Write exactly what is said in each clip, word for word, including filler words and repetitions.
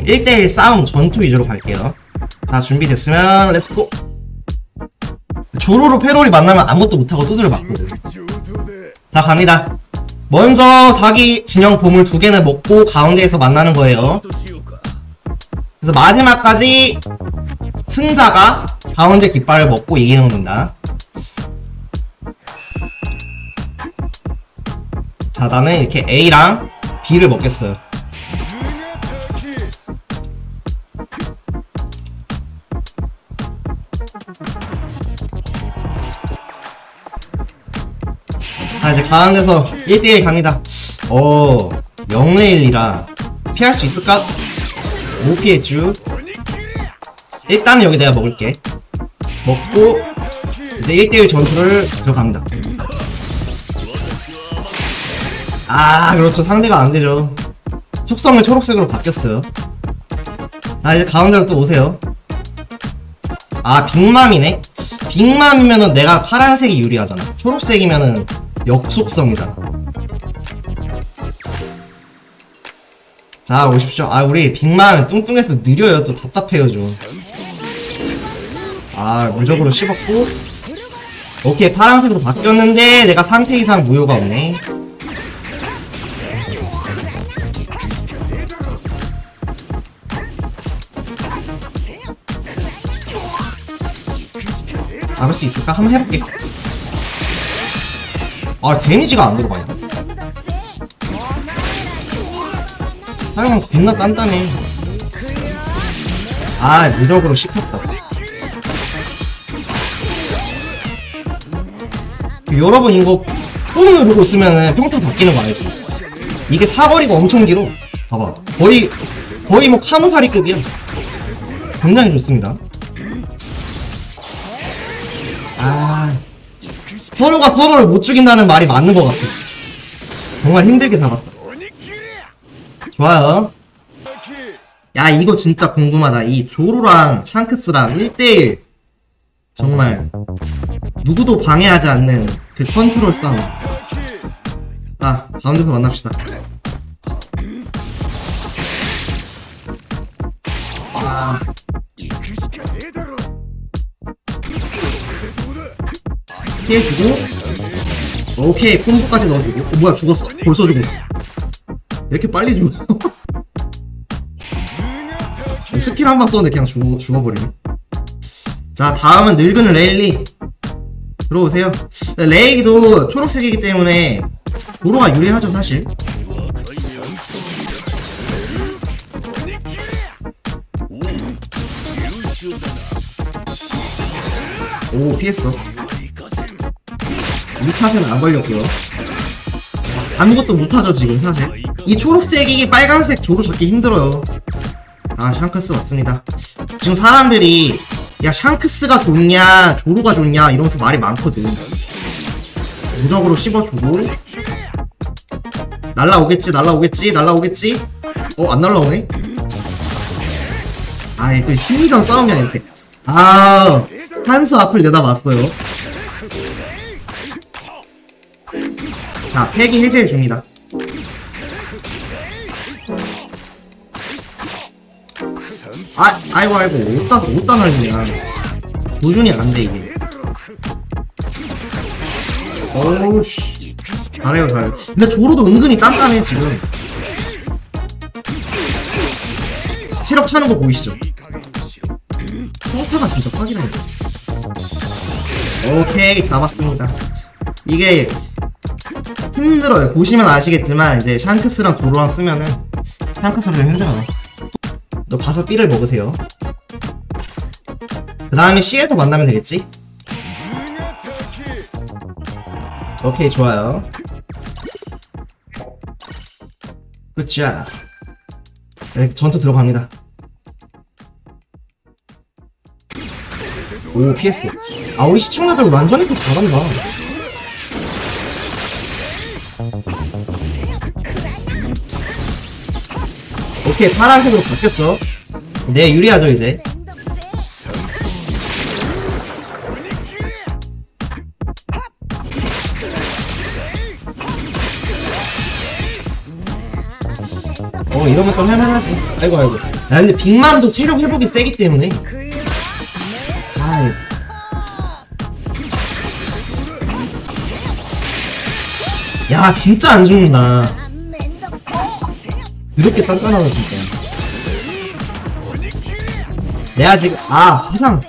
음, 일 대 일 싸움 전투 위주로 갈게요. 자, 준비됐으면 렛츠고. 조로로 페롤이 만나면 아무것도 못하고 두드려 맞거든. 자, 갑니다. 먼저 자기 진영 보물 두 개를 먹고 가운데에서 만나는 거예요. 그래서 마지막까지 승자가 가운데 깃발을 먹고 이기는 겁니다. 자, 나는 이렇게 A랑 B를 먹겠어요. 자, 이제 가운데서 일 대 일 갑니다. 오, 영 대 일이라 피할 수 있을까? 못 피했쥬. 일단은 여기 내가 먹을게. 먹고 이제 일 대 일 전투를 들어갑니다. 아, 그렇죠. 상대가 안되죠. 속성을 초록색으로 바뀌었어요. 자, 이제 가운데로 또 오세요. 아, 빅맘이네. 빅맘이면은 내가 파란색이 유리하잖아. 초록색이면은 역속성이잖아. 자, 오십시오. 아, 우리 빅맘 뚱뚱해서 느려요. 또 답답해요 좀. 아, 무적으로 씹었고. 오케이, 파란색으로 바뀌었는데 내가 상태 이상 무효가 없네. 잡을 수 있을까? 한번 해볼게. 아, 데미지가 안 들어가냐? 사용은 겁나 단단해. 아, 무적으로 씹혔다. 여러분, 이거 뽕 누르고 있으면은 평타 바뀌는 거 알지? 이게 사거리가 엄청 길어. 봐봐. 거의, 거의 뭐 카무사리급이야. 굉장히 좋습니다. 아, 서로가 서로를 못 죽인다는 말이 맞는 것 같아. 정말 힘들게 잡았다. 좋아요. 야, 이거 진짜 궁금하다. 이 조로랑 샹크스랑 일 대 일 정말 누구도 방해하지 않는 그 컨트롤 싸움. 자, 가운데서 만납시다. 아, 피해주고. 오케이, 콤보까지 넣어주고. 어, 뭐야, 죽었어. 벌써 죽었어. 이렇게 빨리 죽어. 스킬 한 방 썼는데 그냥 죽어, 죽어버리네. 자, 다음은 늙은 레일리. 들어오세요. 레일리도 초록색이기 때문에 도로가 유리하죠, 사실. 오, 피했어. 이 탓은 안 걸렸고요. 아무것도 못하죠 지금 사실. 이 초록색이 빨간색 조로 잡기 힘들어요. 아, 샹크스 맞습니다. 지금 사람들이 야, 샹크스가 좋냐 조로가 좋냐 이러면서 말이 많거든. 무적으로 씹어주고. 날라오겠지 날라오겠지 날라오겠지. 어, 안 날라오네. 아, 얘들 심리전 싸움이야 이렇게. 아, 한수 앞을 내다봤어요. 자, 팩이 해제해줍니다. 아, 아이고 아이고, 어디다 어디다 날리냐. 도준이 안돼 이게. 어우씨, 잘해요 잘해요. 근데 조로도 은근히 단단해 지금. 체력 차는 거 보이시죠? 평타가 진짜 사기라네. 오케이, 잡았습니다. 이게 힘들어요. 보시면 아시겠지만 이제 샹크스랑 도로랑 쓰면은 샹크스로 좀 힘들어요. 너 가서 B를 먹으세요. 그 다음에 C에서 만나면 되겠지? 오케이, 좋아요. 굿샷. 네, 전투 들어갑니다. 오, 피했어. 아, 우리 시청자들 완전히 또 잘한다. 오케이, 파란색으로 바뀌었죠. 네, 유리하죠 이제. 어 이러면 또 할만하지. 아이고 아이고. 야 근데 빅맘도 체력 회복이 세기 때문에. 아이. 야 진짜 안 죽는다. 이렇게 단단하다 진짜. 내가 지금 아 화상.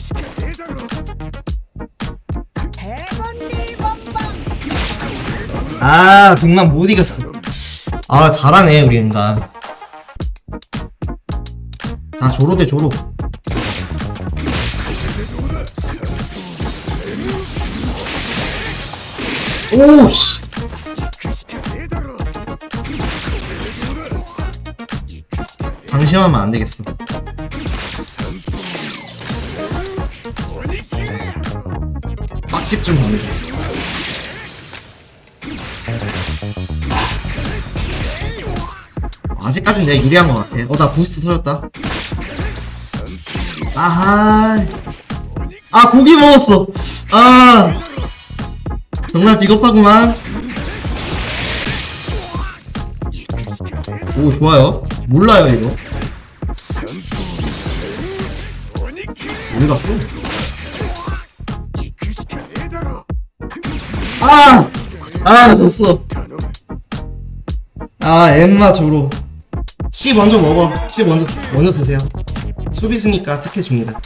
아 빅맘 못 이겼어. 아 잘하네 우리 인간. 아 조로 대 조로. 오씨. 방심하면 안 되겠어. 빡집중 갑니다. 아직까진 내가 유리한 것 같아. 어, 나 부스트 터졌다. 아하. 아, 고기 먹었어. 아. 정말 비겁하구만. 오, 좋아요. 몰라요, 이거. 어디 갔어? 아! 아, 졌어. 아, 엠마 조로. C 먼저 먹어. C 먼저, 먼저 드세요. 수비수니까 특혜 줍니다.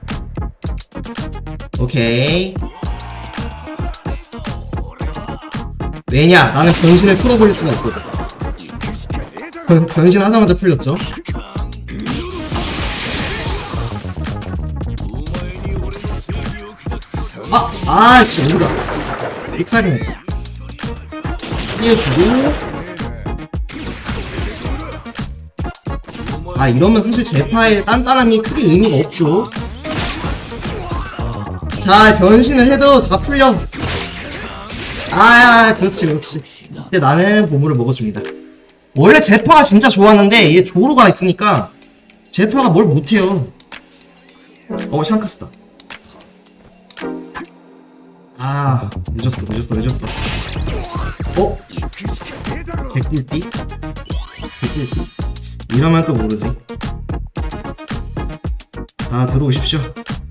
오케이. 왜냐? 나는 변신을 풀어버릴 수가 없거든. 변, 변신하자마자 풀렸죠? 아! 아이씨, 어디가? 빅살이네. 띄워주고. 아, 이러면 사실 제파의 단단함이 크게 의미가 없죠. 자, 변신을 해도 다 풀려. 아, 그렇지, 그렇지. 근데 나는 보물을 먹어줍니다. 원래 제파가 진짜 좋았는데, 얘 조로가 있으니까, 제파가 뭘 못해요. 어, 샹크스다. 아, 늦었어, 늦었어, 늦었어. 어? 개꿀띠? 개꿀띠? 이러면 또 모르지. 아, 들어오십시오.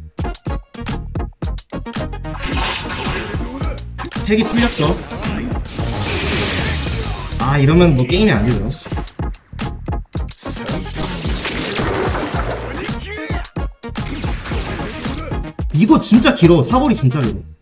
핵이 풀렸죠. 아, 이러면 뭐 게임이 안 되죠. 이거 진짜 길어. 사거리 진짜 길어.